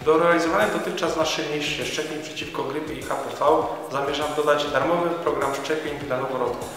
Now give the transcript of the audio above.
Do realizowanej dotychczas naszej liście szczepień przeciwko grypie i HPV zamierzam dodać darmowy program szczepień dla noworodków.